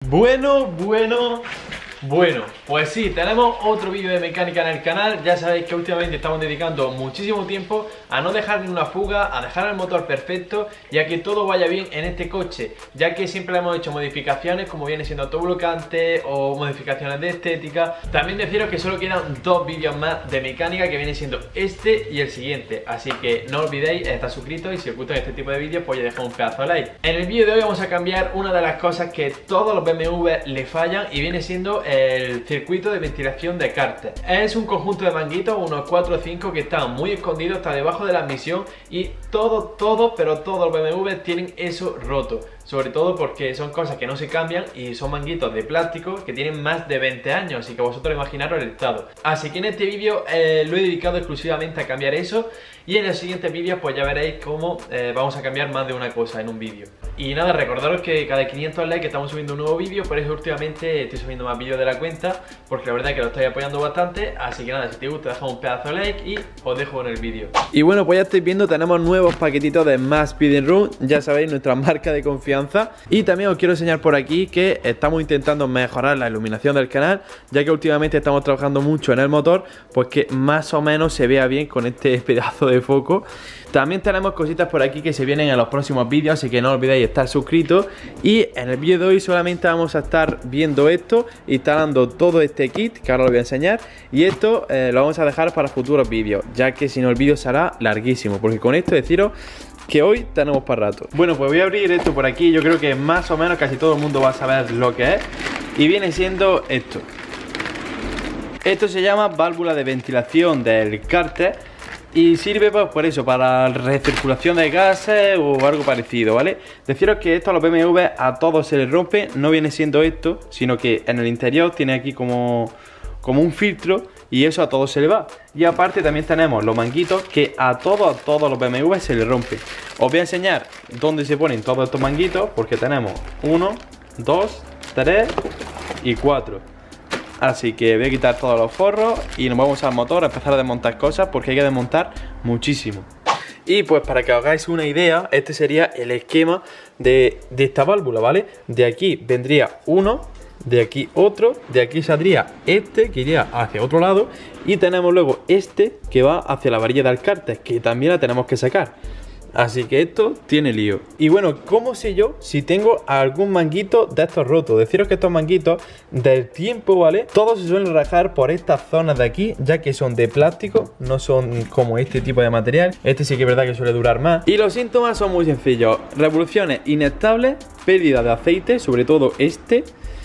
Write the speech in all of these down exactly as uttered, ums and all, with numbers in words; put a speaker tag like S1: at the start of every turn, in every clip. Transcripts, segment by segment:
S1: Bueno, bueno, bueno, pues sí, tenemos otro vídeo de mecánica en el canal. Ya sabéis que últimamente estamos dedicando muchísimo tiempo a no dejar ni una fuga, a dejar el motor perfecto y a que todo vaya bien en este coche, ya que siempre le hemos hecho modificaciones como viene siendo autoblocante o modificaciones de estética. También deciros que solo quedan dos vídeos más de mecánica, que viene siendo este y el siguiente, así que no olvidéis estar suscritos y si os gustan este tipo de vídeos pues ya dejad un pedazo de like. En el vídeo de hoy vamos a cambiar una de las cosas que todos los B M W le fallan y viene siendo el circuito de ventilación de cárter. Es un conjunto de manguitos, unos cuatro o cinco, que están muy escondidos, está debajo de la admisión y todo, todo, pero todos los B M W tienen eso roto. Sobre todo porque son cosas que no se cambian y son manguitos de plástico que tienen más de veinte años, así que vosotros imaginaros el estado. Así que en este vídeo eh, lo he dedicado exclusivamente a cambiar eso, y en los siguientes vídeos pues ya veréis cómo eh, vamos a cambiar más de una cosa en un vídeo. Y nada, recordaros que cada quinientos likes estamos subiendo un nuevo vídeo, por eso últimamente estoy subiendo más vídeos de la cuenta, porque la verdad es que lo estoy apoyando bastante. Así que nada, si te gusta deja un pedazo de like y os dejo en el vídeo. Y bueno, pues ya estáis viendo, tenemos nuevos paquetitos de Más Speed Room, ya sabéis, nuestra marca de confianza. Y también os quiero enseñar por aquí que estamos intentando mejorar la iluminación del canal, ya que últimamente estamos trabajando mucho en el motor, pues que más o menos se vea bien con este pedazo de foco. También tenemos cositas por aquí que se vienen en los próximos vídeos, así que no olvidéis estar suscritos. Y en el vídeo de hoy solamente vamos a estar viendo esto, instalando todo este kit, que ahora lo voy a enseñar. Y esto eh, lo vamos a dejar para futuros vídeos, ya que si no el vídeo será larguísimo, porque con esto deciros que hoy tenemos para rato. Bueno, pues voy a abrir esto por aquí. Yo creo que más o menos casi todo el mundo va a saber lo que es. Y viene siendo esto. Esto se llama válvula de ventilación del cárter. Y sirve pues por eso, para recirculación de gases o algo parecido, ¿vale? Deciros que esto a los B M W a todos se les rompe. No viene siendo esto, sino que en el interior tiene aquí como, como un filtro, y eso a todos se le va. Y aparte también tenemos los manguitos que a todos, a todos los B M W se les rompe. Os voy a enseñar dónde se ponen todos estos manguitos, porque tenemos uno, dos, tres y cuatro. Así que voy a quitar todos los forros y nos vamos al motor a empezar a desmontar cosas, porque hay que desmontar muchísimo. Y pues para que os hagáis una idea, este sería el esquema de, de esta válvula, ¿vale? De aquí vendría uno, de aquí otro, de aquí saldría este que iría hacia otro lado, y tenemos luego este que va hacia la varilla del cárter, que también la tenemos que sacar. Así que esto tiene lío. Y bueno, ¿cómo sé yo si tengo algún manguito de estos rotos? Deciros que estos manguitos del tiempo, ¿vale? Todos se suelen rajar por estas zonas de aquí, ya que son de plástico, no son como este tipo de material. Este sí que es verdad que suele durar más. Y los síntomas son muy sencillos: revoluciones inestables, pérdida de aceite, sobre todo este,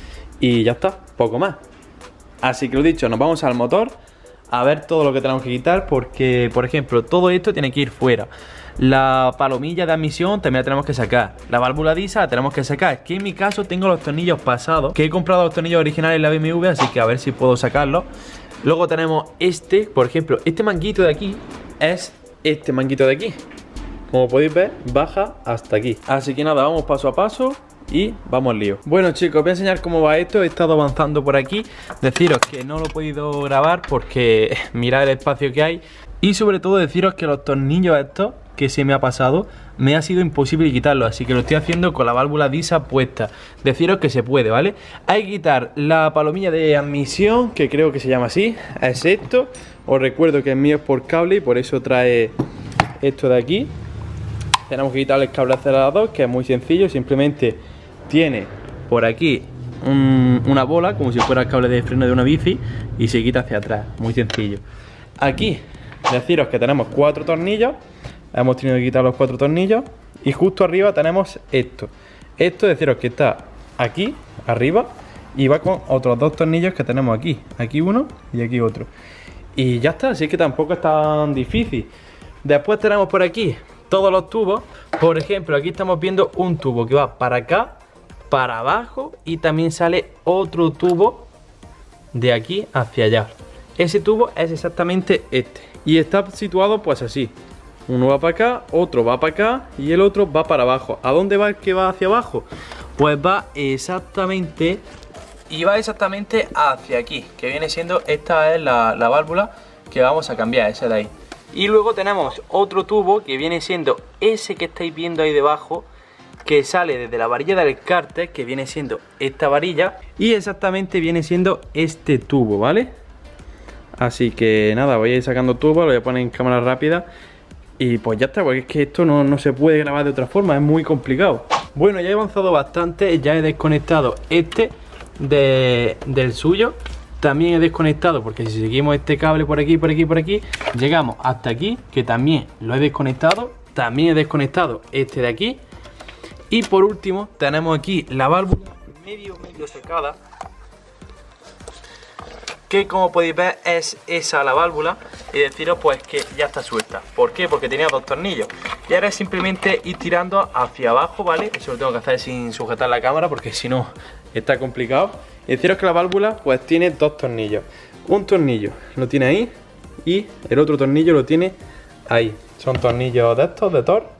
S1: y ya está, poco más. Así que lo dicho, nos vamos al motor a ver todo lo que tenemos que quitar, porque, por ejemplo, todo esto tiene que ir fuera. La palomilla de admisión también la tenemos que sacar. La válvula D I S A la tenemos que sacar. Que en mi caso tengo los tornillos pasados, que he comprado los tornillos originales en la B M W, así que a ver si puedo sacarlos. Luego tenemos este, por ejemplo, este manguito de aquí es este manguito de aquí. Como podéis ver, baja hasta aquí. Así que nada, vamos paso a paso y vamos al lío. Bueno chicos, os voy a enseñar cómo va esto. He estado avanzando por aquí. Deciros que no lo he podido grabar porque mirad el espacio que hay. Y sobre todo deciros que los tornillos estos que se me ha pasado, me ha sido imposible quitarlos, así que lo estoy haciendo con la válvula D I S A puesta. Deciros que se puede, ¿vale? Hay que quitar la palomilla de admisión, que creo que se llama así, es esto. Os recuerdo que el mío es por cable y por eso trae esto de aquí. Tenemos que quitar el cable acelerador, que es muy sencillo, simplemente tiene por aquí un, una bola, como si fuera el cable de freno de una bici, y se quita hacia atrás, muy sencillo. Aquí deciros que tenemos cuatro tornillos. Hemos tenido que quitar los cuatro tornillos. Y justo arriba tenemos esto. Esto deciros que está aquí, arriba, y va con otros dos tornillos que tenemos aquí. Aquí uno y aquí otro. Y ya está, así que tampoco es tan difícil. Después tenemos por aquí todos los tubos. Por ejemplo, aquí estamos viendo un tubo que va para acá, para abajo, y también sale otro tubo de aquí hacia allá. Ese tubo es exactamente este. Y está situado pues así. Uno va para acá, otro va para acá y el otro va para abajo. ¿A dónde va el que va hacia abajo? Pues va exactamente, y va exactamente hacia aquí, que viene siendo, esta es la, la válvula que vamos a cambiar, esa de ahí. Y luego tenemos otro tubo que viene siendo ese que estáis viendo ahí debajo, que sale desde la varilla del cárter, que viene siendo esta varilla, y exactamente viene siendo este tubo, ¿vale? Así que nada, voy a ir sacando tubo, lo voy a poner en cámara rápida y pues ya está, porque es que esto no, no se puede grabar de otra forma, es muy complicado. Bueno, ya he avanzado bastante, ya he desconectado este de, del suyo. También he desconectado, porque si seguimos este cable por aquí, por aquí, por aquí, llegamos hasta aquí, que también lo he desconectado. También he desconectado este de aquí. Y por último tenemos aquí la válvula medio medio secada, que como podéis ver es esa la válvula. Y deciros pues que ya está suelta. ¿Por qué? Porque tenía dos tornillos. Y ahora es simplemente ir tirando hacia abajo, ¿vale? Eso lo tengo que hacer sin sujetar la cámara, porque si no está complicado. Y deciros que la válvula pues tiene dos tornillos. Un tornillo lo tiene ahí y el otro tornillo lo tiene ahí. Son tornillos de estos, de Thor.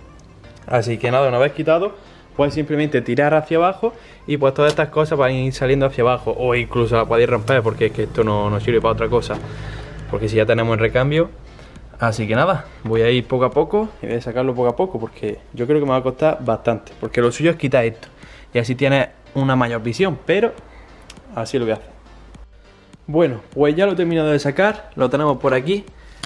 S1: Así que nada, una vez quitado, pues simplemente tirar hacia abajo y pues todas estas cosas van a ir saliendo hacia abajo. O incluso la podéis romper, porque es que esto no, no sirve para otra cosa, porque si ya tenemos el recambio. Así que nada, voy a ir poco a poco y voy a sacarlo poco a poco, porque yo creo que me va a costar bastante. Porque lo suyo es quitar esto y así tienes una mayor visión, pero así lo voy a hacer. Bueno, pues ya lo he terminado de sacar, lo tenemos por aquí.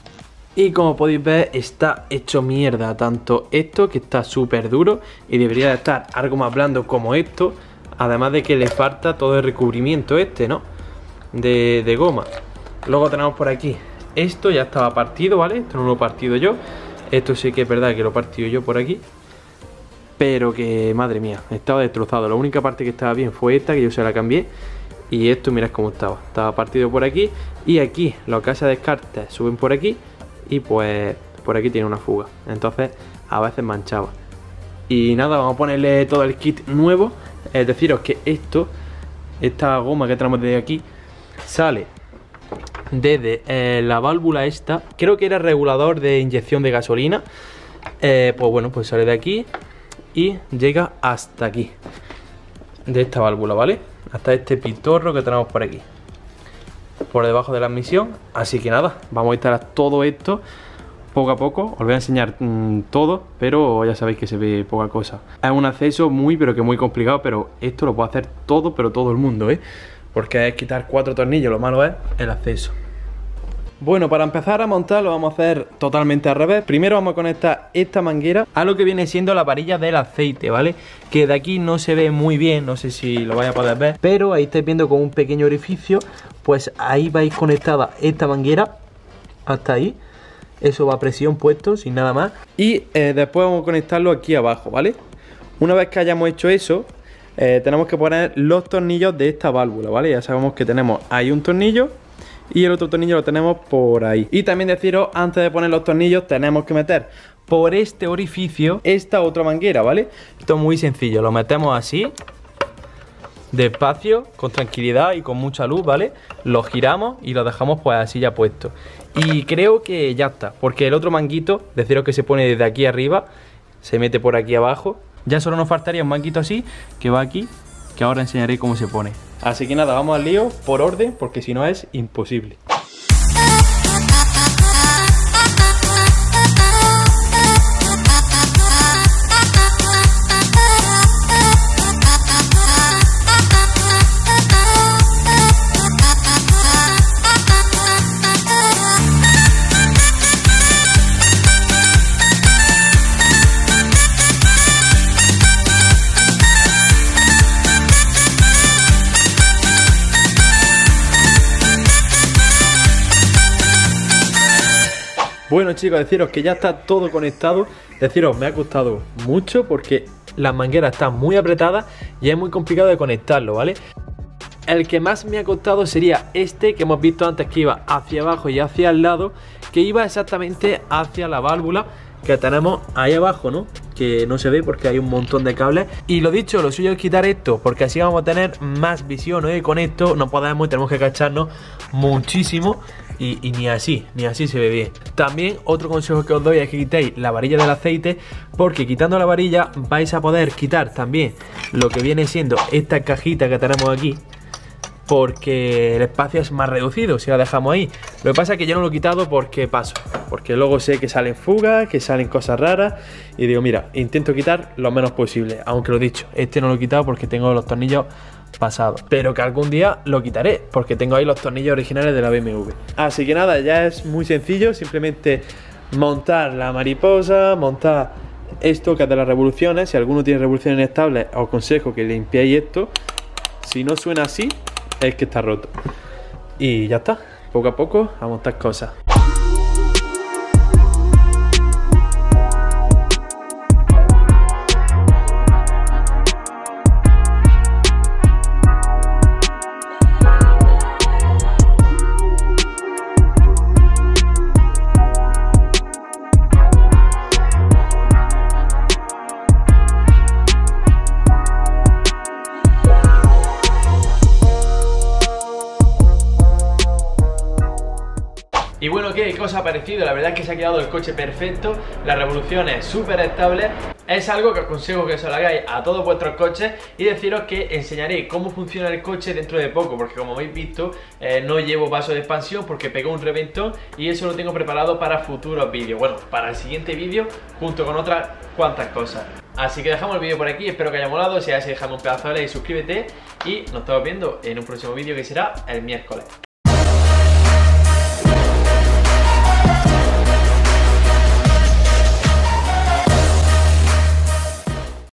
S1: Y como podéis ver está hecho mierda, tanto esto que está súper duro y debería de estar algo más blando como esto. Además de que le falta todo el recubrimiento este, ¿no? De, de goma. Luego tenemos por aquí, esto ya estaba partido, ¿vale? Esto no lo he partido yo. Esto sí que es verdad que lo he partido yo por aquí, pero que, madre mía, estaba destrozado. La única parte que estaba bien fue esta, que yo se la cambié. Y esto mirad cómo estaba, estaba partido por aquí. Y aquí, los cajas de descarte suben por aquí. Y pues por aquí tiene una fuga, entonces a veces manchaba. Y nada, vamos a ponerle todo el kit nuevo. Es deciros que esto, esta goma que tenemos desde aquí, sale desde eh, la válvula esta. Creo que era regulador de inyección de gasolina. eh, Pues bueno, pues sale de aquí y llega hasta aquí, de esta válvula, ¿vale? Hasta este pitorro que tenemos por aquí, por debajo de la admisión. Así que nada, vamos a instalar todo esto poco a poco. Os voy a enseñar mmm, todo, pero ya sabéis que se ve poca cosa. Es un acceso muy pero que muy complicado, pero esto lo puede hacer todo, pero todo el mundo, ¿eh? Porque es quitar cuatro tornillos, lo malo es el acceso. Bueno, para empezar a montar lo vamos a hacer totalmente al revés. Primero vamos a conectar esta manguera a lo que viene siendo la varilla del aceite, ¿vale? Que de aquí no se ve muy bien, no sé si lo vais a poder ver, pero ahí estáis viendo con un pequeño orificio. Pues ahí vais conectada esta manguera hasta ahí. Eso va a presión puesto, sin nada más. Y eh, después vamos a conectarlo aquí abajo, ¿vale? Una vez que hayamos hecho eso, eh, tenemos que poner los tornillos de esta válvula, ¿vale? Ya sabemos que tenemos ahí un tornillo y el otro tornillo lo tenemos por ahí. Y también deciros, antes de poner los tornillos, tenemos que meter por este orificio esta otra manguera, ¿vale? Esto es muy sencillo, lo metemos así, despacio, con tranquilidad y con mucha luz, ¿vale? Lo giramos y lo dejamos pues así ya puesto. Y creo que ya está, porque el otro manguito, deciros que se pone desde aquí arriba, se mete por aquí abajo. Ya solo nos faltaría un manguito así, que va aquí, que ahora enseñaré cómo se pone. Así que nada, vamos al lío por orden, porque si no es imposible. Bueno chicos, deciros que ya está todo conectado. Deciros, me ha costado mucho porque las mangueras están muy apretadas y es muy complicado de conectarlo, ¿vale? El que más me ha costado sería este que hemos visto antes, que iba hacia abajo y hacia el lado, que iba exactamente hacia la válvula que tenemos ahí abajo, ¿no? Que no se ve porque hay un montón de cables. Y lo dicho, lo suyo es quitar esto, porque así vamos a tener más visión, ¿no? Y con esto no podemos y tenemos que agacharnos muchísimo. Y, y ni así, ni así se ve bien. También otro consejo que os doy es que quitéis la varilla del aceite, porque quitando la varilla vais a poder quitar también lo que viene siendo esta cajita que tenemos aquí, porque el espacio es más reducido si lo dejamos ahí. Lo que pasa es que yo no lo he quitado porque paso, porque luego sé que salen fugas, que salen cosas raras y digo, mira, intento quitar lo menos posible. Aunque lo he dicho, este no lo he quitado porque tengo los tornillos pasados, pero que algún día lo quitaré porque tengo ahí los tornillos originales de la B M W. Así que nada, ya es muy sencillo, simplemente montar la mariposa, montar esto que es de las revoluciones. Si alguno tiene revoluciones inestables, os aconsejo que limpiéis esto. Si no suena así, es que está roto. Y ya está, poco a poco a montar cosas. Y bueno, ¿qué cosa ha parecido? La verdad es que se ha quedado el coche perfecto, las revoluciones súper estables. Es algo que os aconsejo que se lo hagáis a todos vuestros coches y deciros que enseñaré cómo funciona el coche dentro de poco, porque como habéis visto eh, no llevo vaso de expansión porque pegó un reventón y eso lo tengo preparado para futuros vídeos. Bueno, para el siguiente vídeo junto con otras cuantas cosas. Así que dejamos el vídeo por aquí, espero que haya molado. Si es así, dejadme un pedazo de like y suscríbete y nos estamos viendo en un próximo vídeo que será el miércoles.